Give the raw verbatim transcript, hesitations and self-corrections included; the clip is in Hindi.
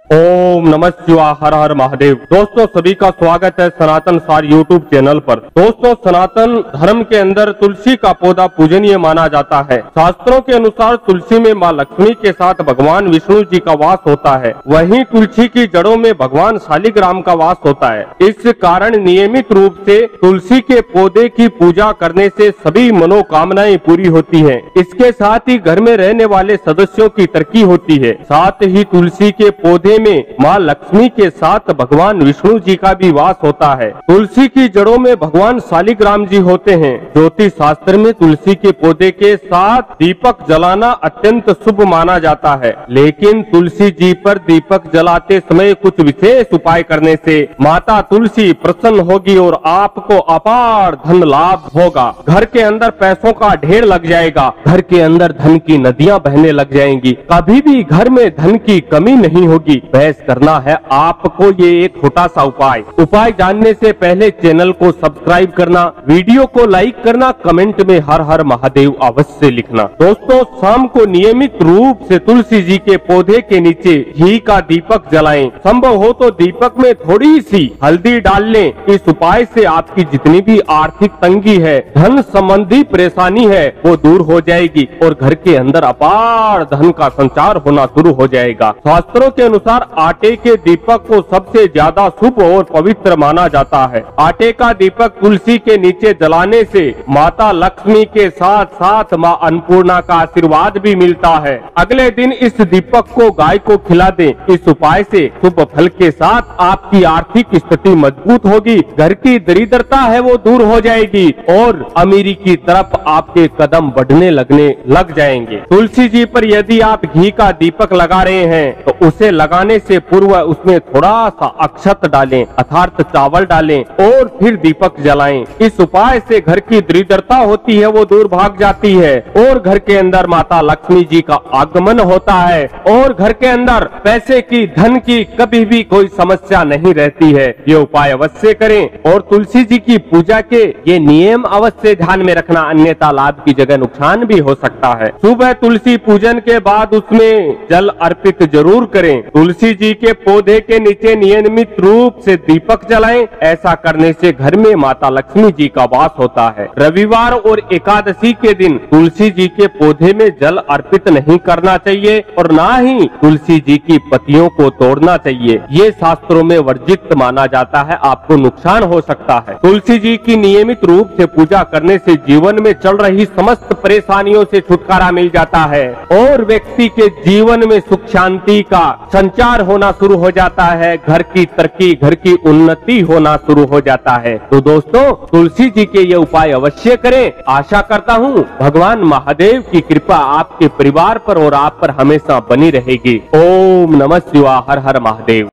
ओम नमः शिवाय, हर हर महादेव। दोस्तों सभी का स्वागत है सनातन सार यूट्यूब चैनल पर। दोस्तों सनातन धर्म के अंदर तुलसी का पौधा पूजनीय माना जाता है। शास्त्रों के अनुसार तुलसी में माँ लक्ष्मी के साथ भगवान विष्णु जी का वास होता है। वहीं तुलसी की जड़ों में भगवान शालिग्राम का वास होता है। इस कारण नियमित रूप से तुलसी के पौधे की पूजा करने से सभी मनोकामनाएं पूरी होती है। इसके साथ ही घर में रहने वाले सदस्यों की तरक्की होती है। साथ ही तुलसी के पौधे में माँ लक्ष्मी के साथ भगवान विष्णु जी का भी वास होता है। तुलसी की जड़ों में भगवान शालिग्राम जी होते हैं। ज्योतिष शास्त्र में तुलसी के पौधे के साथ दीपक जलाना अत्यंत शुभ माना जाता है, लेकिन तुलसी जी पर दीपक जलाते समय कुछ विशेष उपाय करने से माता तुलसी प्रसन्न होगी और आपको अपार धन लाभ होगा। घर के अंदर पैसों का ढेर लग जाएगा। घर के अंदर धन की नदियां बहने लग जाएंगी। कभी भी घर में धन की कमी नहीं होगी। बहस करना है आपको ये एक छोटा सा उपाय। उपाय जानने से पहले चैनल को सब्सक्राइब करना, वीडियो को लाइक करना, कमेंट में हर हर महादेव अवश्य लिखना। दोस्तों शाम को नियमित रूप से तुलसी जी के पौधे के नीचे घी का दीपक जलाएं। संभव हो तो दीपक में थोड़ी सी हल्दी डाल लें। इस उपाय से आपकी जितनी भी आर्थिक तंगी है, धन संबंधी परेशानी है, वो दूर हो जाएगी और घर के अंदर अपार धन का संचार होना शुरू हो जाएगा। शास्त्रों के अनुसार आटे के दीपक को सबसे ज्यादा शुभ और पवित्र माना जाता है। आटे का दीपक तुलसी के नीचे जलाने से माता लक्ष्मी के साथ साथ माँ अन्नपूर्णा का आशीर्वाद भी मिलता है। अगले दिन इस दीपक को गाय को खिला दें। इस उपाय से शुभ फल के साथ आपकी आर्थिक स्थिति मजबूत होगी। घर की दरिद्रता है वो दूर हो जाएगी और अमीरी की तरफ आपके कदम बढ़ने लगने लग जाएंगे। तुलसी जी पर यदि आप घी का दीपक लगा रहे हैं तो उसे लगाने से पूर्व उसमें थोड़ा सा अक्षत डालें अर्थात चावल डालें और फिर दीपक जलाएं। इस उपाय से घर की दरिद्रता होती है वो दूर भाग जाती है और घर के अंदर माता लक्ष्मी जी का आगमन होता है और घर के अंदर पैसे की, धन की कभी भी कोई समस्या नहीं रहती है। ये उपाय अवश्य करें और तुलसी जी की पूजा के ये नियम अवश्य ध्यान में रखना, अन्यथा लाभ की जगह नुकसान भी हो सकता है। सुबह तुलसी पूजन के बाद उसमें जल अर्पित जरूर करें। तुलसी जी के पौधे के नीचे नियमित रूप से दीपक जलाएं। ऐसा करने से घर में माता लक्ष्मी जी का वास होता है। रविवार और एकादशी के दिन तुलसी जी के पौधे में जल अर्पित नहीं करना चाहिए और ना ही तुलसी जी की पत्तियों को तोड़ना चाहिए। ये शास्त्रों में वर्जित माना जाता है, आपको नुकसान हो सकता है। तुलसी जी की नियमित रूप से पूजा करने से जीवन में चल रही समस्त परेशानियों से छुटकारा मिल जाता है और व्यक्ति के जीवन में सुख शांति का संचार होना शुरू हो जाता है। घर की तरक्की, घर की उन्नति होना शुरू हो जाता है। तो दोस्तों तुलसी जी के ये उपाय अवश्य करें। आशा करता हूँ भगवान महादेव की कृपा आपके परिवार पर और आप पर हमेशा बनी रहेगी। ओम नमः शिवाय, हर हर महादेव।